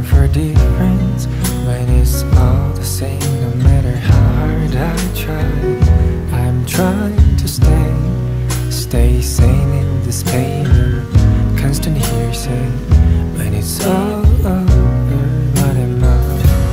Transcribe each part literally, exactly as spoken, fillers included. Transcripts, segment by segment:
for difference when it's all the same. No matter how hard I try, I'm trying to stay, stay sane in this pain. Constant hearsay when it's all over. What am I?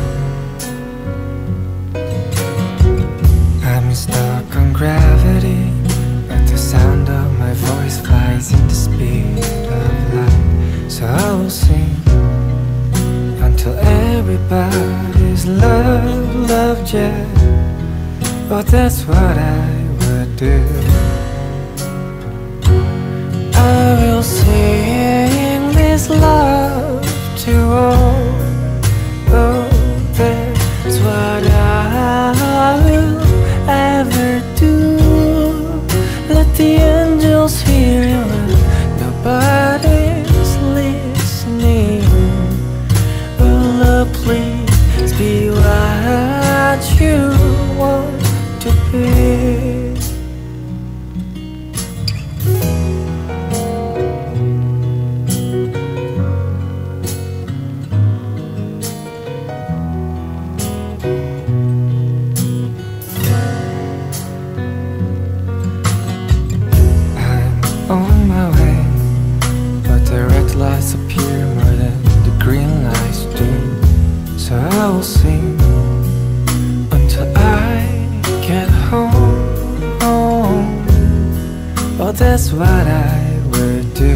I'm stuck on gravity, but the sound of my voice flies in the speed of light. So I will sing until everybody's love, love, yeah. Well, that's what I would do. I will sing this love to all. Oh, that's what I will ever do. Let the angels hear you when nobody's listening. Oh, please be what you want to be. On my way, but the red lights appear more than the green lights do. So I will sing until I get home, home. Well, that's what I would do.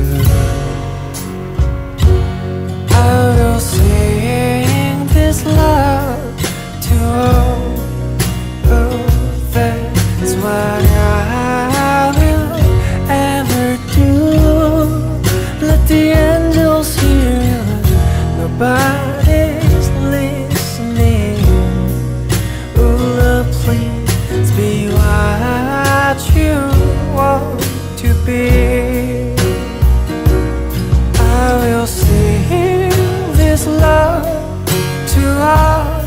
I will sing this love to all. Oh, that's what I will ever do. Let the angels hear you, nobody's listening. Oh, please be what you want to be. I will sing this love to all.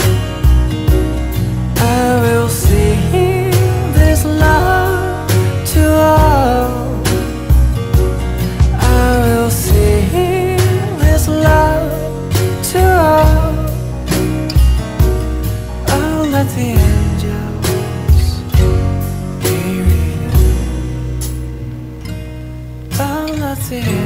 I will sing this love to all. I will sing this love to all. I'll let the angels hear it. I'll let the